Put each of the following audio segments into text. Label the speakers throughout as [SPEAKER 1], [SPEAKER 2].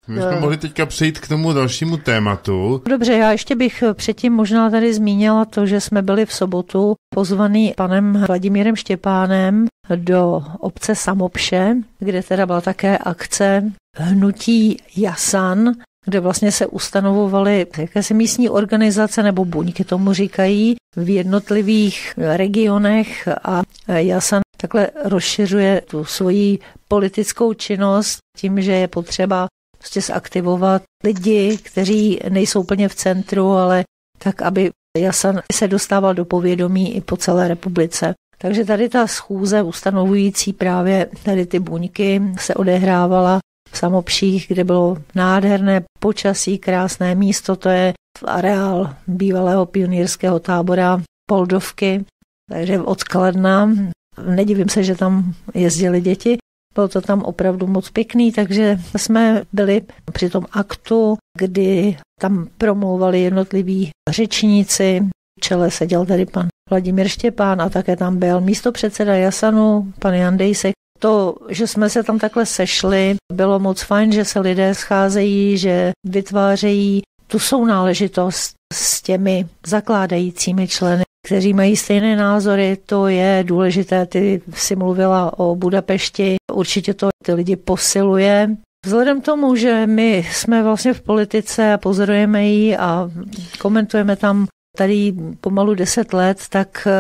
[SPEAKER 1] My jsme mohli teďka přejít k tomu dalšímu tématu.
[SPEAKER 2] Dobře, já ještě bych předtím možná tady zmínila to, že jsme byli v sobotu pozvaný panem Vladimírem Štěpánem do obce Samopše, kde teda byla také akce hnutí Jasan, kde vlastně se ustanovovaly jakési místní organizace nebo buňky tomu říkají v jednotlivých regionech a Jasan takhle rozšiřuje tu svoji politickou činnost tím, že je potřeba prostě zaktivovat lidi, kteří nejsou úplně v centru, ale tak, aby Jasan se dostával do povědomí i po celé republice. Takže tady ta schůze ustanovující právě tady ty buňky se odehrávala v Samopších, kde bylo nádherné počasí, krásné místo, to je areál bývalého pionýrského tábora Poldovky, takže od Kladna. Nedivím se, že tam jezdili děti. Bylo to tam opravdu moc pěkný, takže jsme byli při tom aktu, kdy tam promlouvali jednotliví řečníci. V čele seděl tady pan Vladimír Štěpán a také tam byl místopředseda Jasanu, pan Jan Dejsek. To, že jsme se tam takhle sešli, bylo moc fajn, že se lidé scházejí, že vytvářejí tu sounáležitost s těmi zakládajícími členy, kteří mají stejné názory, to je důležité. Ty si mluvila o Budapešti, určitě to ty lidi posiluje. Vzhledem k tomu, že my jsme vlastně v politice a pozorujeme ji a komentujeme tam tady pomalu 10 let, tak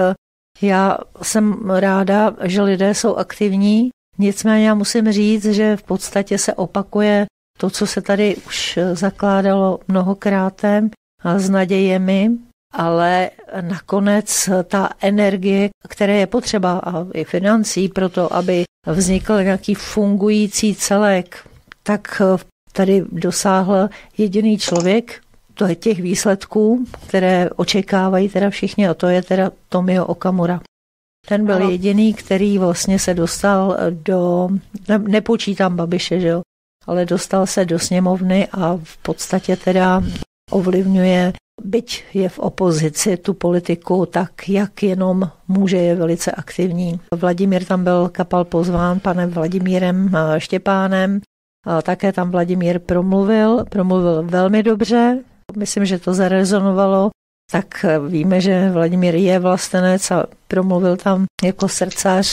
[SPEAKER 2] já jsem ráda, že lidé jsou aktivní. Nicméně já musím říct, že v podstatě se opakuje to, co se tady už zakládalo mnohokrátem a s nadějemi, ale nakonec ta energie, která je potřeba a i financí pro to, aby vznikl nějaký fungující celek, tak tady dosáhl jediný člověk, to je těch výsledků, které očekávají teda všichni, a to je teda Tomio Okamura. Ten byl jediný, který vlastně se dostal do, nepočítám Babiše, že jo, ale dostal se do sněmovny a v podstatě teda ovlivňuje, byť je v opozici tu politiku, tak jak jenom může, je velice aktivní. Vladimír tam byl kapal pozván panem Vladimírem Štěpánem, a také tam Vladimír promluvil velmi dobře. Myslím, že to zarezonovalo. Tak víme, že Vladimír je vlastenec a promluvil tam jako srdcař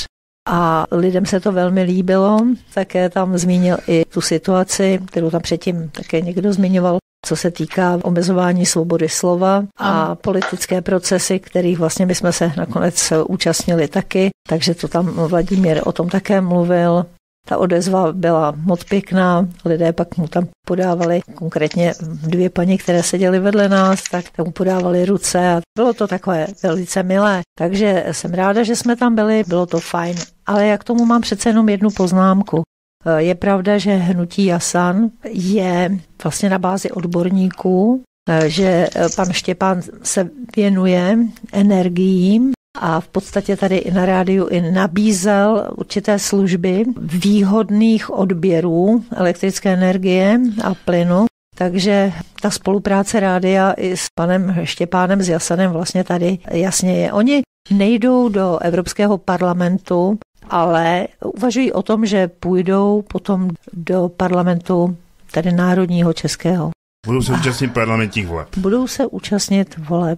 [SPEAKER 2] a lidem se to velmi líbilo. Také tam zmínil i tu situaci, kterou tam předtím také někdo zmiňoval, co se týká omezování svobody slova a politické procesy, kterých vlastně my jsme se nakonec účastnili taky. Takže to tam Vladimír o tom také mluvil. Ta odezva byla moc pěkná, lidé pak mu tam podávali, konkrétně 2 paní, které seděly vedle nás, tak mu podávali ruce a bylo to takové velice milé. Takže jsem ráda, že jsme tam byli, bylo to fajn. Ale já k tomu mám přece jenom jednu poznámku. Je pravda, že hnutí Jasan je vlastně na bázi odborníků, že pan Štěpán se věnuje energiím, a v podstatě tady i na rádiu i nabízel určité služby výhodných odběrů elektrické energie a plynu. Takže ta spolupráce rádia i s panem Štěpánem z Jasanem vlastně tady jasně je. Oni nejdou do Evropského parlamentu, ale uvažují o tom, že půjdou potom do parlamentu tady národního českého.
[SPEAKER 1] Budou se účastnit parlamentních voleb.
[SPEAKER 2] Budou se účastnit voleb.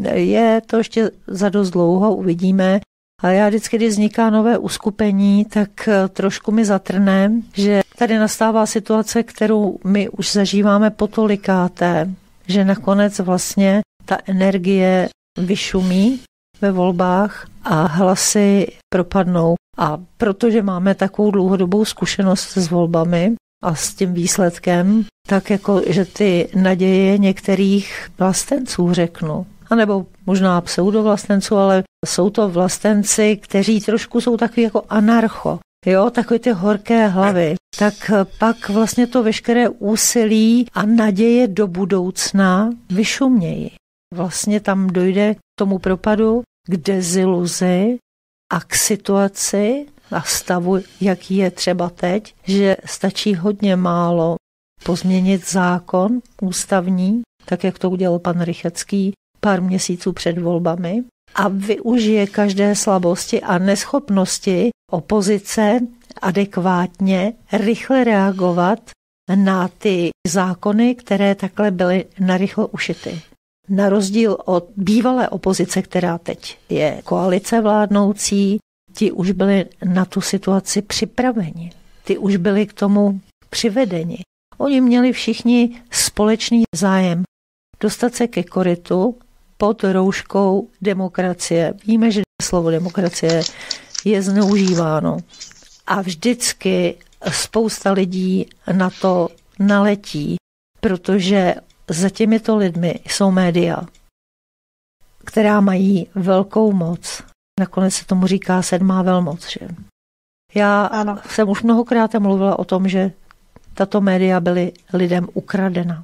[SPEAKER 2] Je to ještě za dost dlouho, uvidíme. A já vždycky, když vzniká nové uskupení, tak trošku mi zatrne, že tady nastává situace, kterou my už zažíváme potolikáté, že nakonec vlastně ta energie vyšumí ve volbách a hlasy propadnou. A protože máme takovou dlouhodobou zkušenost s volbami a s tím výsledkem, tak jako, že ty naděje některých vlastenců řeknu, anebo možná pseudovlastenců, ale jsou to vlastenci, kteří trošku jsou takový jako anarcho, jo, takové ty horké hlavy, tak pak vlastně to veškeré úsilí a naděje do budoucna vyšumějí. Vlastně tam dojde k tomu propadu, k deziluzi a k situaci a stavu, jaký je třeba teď, že stačí hodně málo pozměnit zákon ústavní, tak jak to udělal pan Rychetský pár měsíců před volbami, a využije každé slabosti a neschopnosti opozice adekvátně rychle reagovat na ty zákony, které takhle byly narychlo ušity. Na rozdíl od bývalé opozice, která teď je koalice vládnoucí, ti už byli na tu situaci připraveni. Ty už byli k tomu přivedeni. Oni měli všichni společný zájem dostat se ke korytu pod rouškou demokracie. Víme, že slovo demokracie je zneužíváno. A vždycky spousta lidí na to naletí, protože za těmito lidmi jsou média, která mají velkou moc. Nakonec se tomu říká 7. velmoc. Že? Já jsem už mnohokrát mluvila o tom, že tato média byly lidem ukradena.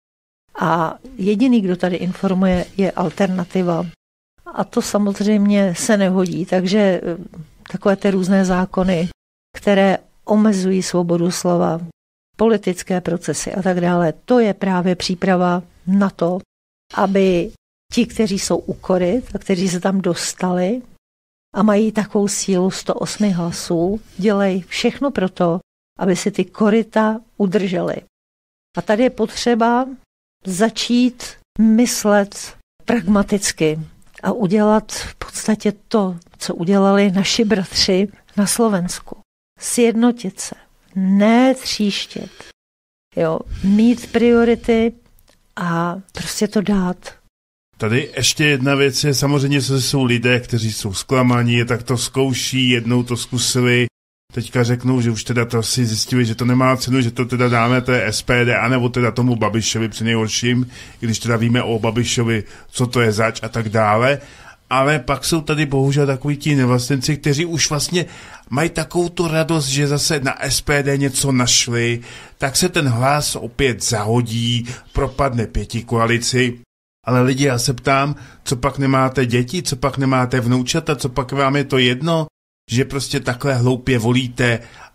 [SPEAKER 2] A jediný, kdo tady informuje, je alternativa. A to samozřejmě se nehodí. Takže takové ty různé zákony, které omezují svobodu slova, politické procesy a tak dále, to je právě příprava na to, aby ti, kteří jsou u koryt a kteří se tam dostali a mají takovou sílu 108 hlasů, dělají všechno pro to, aby si ty koryta udrželi. A tady je potřeba začít myslet pragmaticky a udělat v podstatě to, co udělali naši bratři na Slovensku. Sjednotit se, ne tříštět, mít priority a prostě to dát.
[SPEAKER 1] Tady ještě jedna věc je, samozřejmě jsou lidé, kteří jsou zklamaní, tak to zkouší, jednou to zkusili, teďka řeknou, že už teda to si zjistili, že to nemá cenu, že to teda dáme té SPD, anebo teda tomu Babišovi při nejhorším, když teda víme o Babišovi, co to je zač a tak dále. Ale pak jsou tady bohužel takoví ti nevlastníci, kteří už vlastně mají takovou tu radost, že zase na SPD něco našli, tak se ten hlas opět zahodí, propadne pětikoalici. Ale lidi, já se ptám, co pak nemáte děti, co pak nemáte vnoučata, co pak vám je to jedno, že prostě takhle hloupě volíte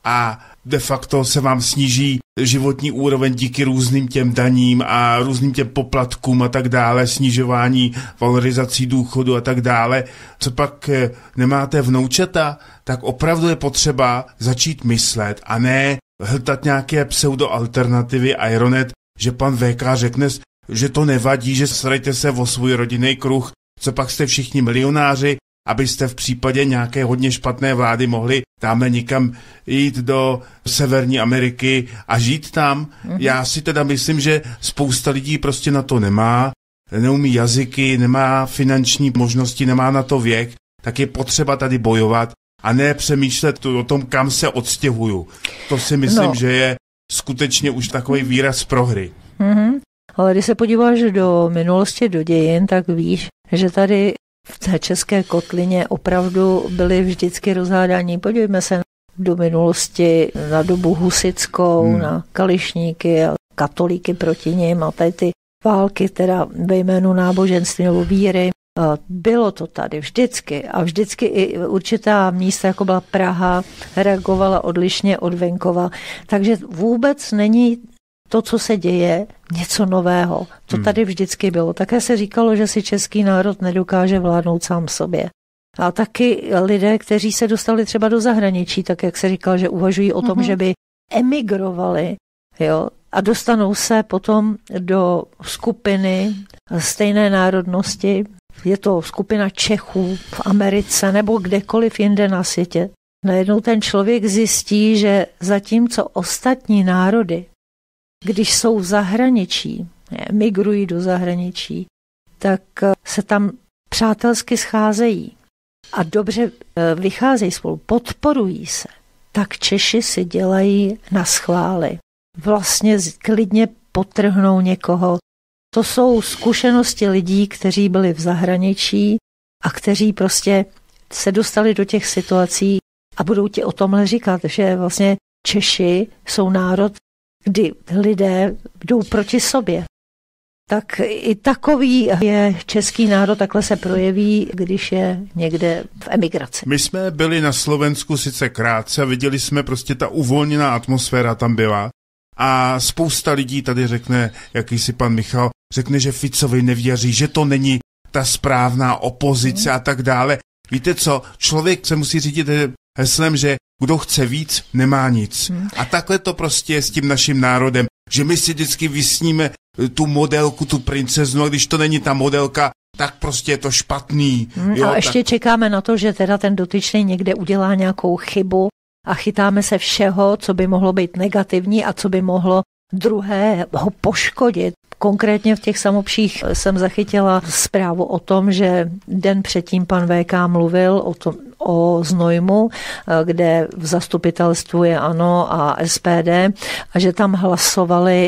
[SPEAKER 1] a de facto se vám sníží životní úroveň díky různým těm daním a různým těm poplatkům a tak dále, snižování valorizací důchodu a tak dále. Co pak nemáte vnoučata, tak opravdu je potřeba začít myslet a ne hltat nějaké pseudoalternativy a ironet, že pan VK řekne, že to nevadí, že starajte se o svůj rodinný kruh, co pak jste všichni milionáři, abyste v případě nějaké hodně špatné vlády mohli tamhle někam jít do Severní Ameriky a žít tam. Já si teda myslím, že spousta lidí prostě na to nemá, neumí jazyky, nemá finanční možnosti, nemá na to věk, tak je potřeba tady bojovat a ne přemýšlet o tom, kam se odstěhuju. To si myslím, že je skutečně už takový výraz prohry.
[SPEAKER 2] Ale když se podíváš do minulosti, do dějin, tak víš, že tady v té české kotlině opravdu byly vždycky rozhádání. Podívejme se do minulosti na dobu husitskou, na kališníky a katolíky proti nim a tady ty války teda ve jménu náboženství nebo víry. Bylo to tady vždycky a vždycky i určitá místa, jako byla Praha, reagovala odlišně od venkova. Takže vůbec není to, co se děje, něco nového. To tady vždycky bylo. Také se říkalo, že si český národ nedokáže vládnout sám sobě. A taky lidé, kteří se dostali třeba do zahraničí, tak jak se říkalo, že uvažují o tom, že by emigrovali, a dostanou se potom do skupiny stejné národnosti. Je to skupina Čechů v Americe nebo kdekoliv jinde na světě. Najednou ten člověk zjistí, že zatímco ostatní národy, když jsou v zahraničí, migrují do zahraničí, tak se tam přátelsky scházejí a dobře vycházejí spolu, podporují se. Tak Češi si dělají na schvály. Vlastně klidně podtrhnou někoho. To jsou zkušenosti lidí, kteří byli v zahraničí a kteří prostě se dostali do těch situací a budou ti o tomhle říkat, že vlastně Češi jsou národ, kdy lidé jdou proti sobě. Tak i takový je český národ, takhle se projeví, když je někde v emigraci.
[SPEAKER 1] My jsme byli na Slovensku sice krátce, viděli jsme prostě ta uvolněná atmosféra tam byla a spousta lidí tady řekne, jakýsi pan Michal, řekne, že Ficovi nevěří, že to není ta správná opozice a tak dále. Víte co, člověk se musí řídit heslem, že kdo chce víc, nemá nic. A takhle to prostě je s tím naším národem, že my si vždycky vysníme tu modelku, tu princeznu, a když to není ta modelka, tak prostě je to špatný.
[SPEAKER 2] Jo, a ještě čekáme na to, že teda ten dotyčný někde udělá nějakou chybu a chytáme se všeho, co by mohlo být negativní a co by mohlo druhého poškodit. Konkrétně v těch Samopších jsem zachytila zprávu o tom, že den předtím pan VK mluvil o Znojmu, kde v zastupitelstvu je ANO a SPD, a že tam hlasovali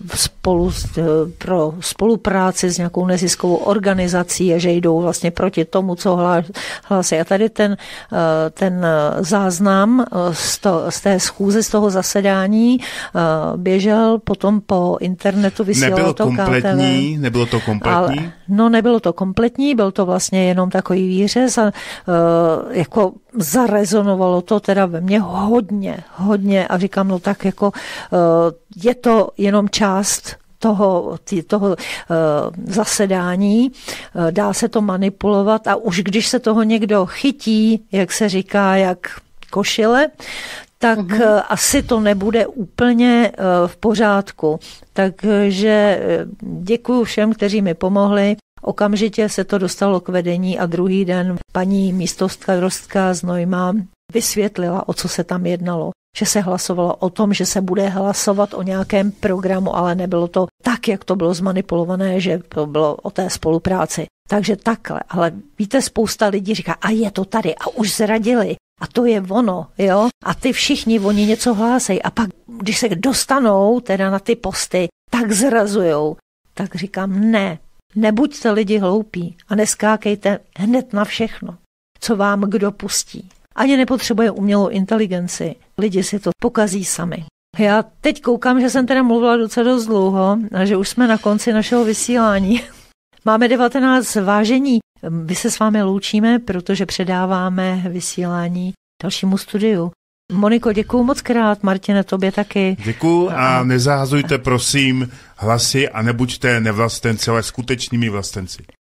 [SPEAKER 2] pro spolupráci s nějakou neziskovou organizací a že jdou vlastně proti tomu, co hlásí. A tady ten záznam z té schůze, z toho zasedání běžel potom po internetu, vysílalo to KTV.
[SPEAKER 1] Nebylo to kompletní?
[SPEAKER 2] Nebylo to kompletní, byl to vlastně jenom takový výřez a jako zarezonovalo to teda ve mně hodně a říkám, no tak jako je to jenom část toho zasedání, dá se to manipulovat a už když se toho někdo chytí, jak se říká, jak košile, tak asi to nebude úplně v pořádku. Takže děkuju všem, kteří mi pomohli. Okamžitě se to dostalo k vedení a druhý den paní místostarostka z Znojma vysvětlila, o co se tam jednalo. Že se hlasovalo o tom, že se bude hlasovat o nějakém programu, ale nebylo to tak, jak to bylo zmanipulované, že to bylo o té spolupráci. Takže takhle. Ale víte, spousta lidí říká, a je to tady a už zradili. A to je ono, jo? A ty všichni, oni něco hlásejí. A pak, když se dostanou teda na ty posty, tak zrazujou. Tak říkám, nebuďte lidi hloupí a neskákejte hned na všechno, co vám kdo pustí. Ani nepotřebuje umělou inteligenci. Lidi si to pokazí sami. Já teď koukám, že jsem teda mluvila docela dost dlouho a že už jsme na konci našeho vysílání. Máme 19 vážení. My se s vámi loučíme, protože předáváme vysílání dalšímu studiu. Moniko, děkuju moc krát, Martine, tobě taky.
[SPEAKER 1] Děkuju a nezahazujte prosím hlasy a nebuďte nevlastenci, ale skutečnými vlastenci.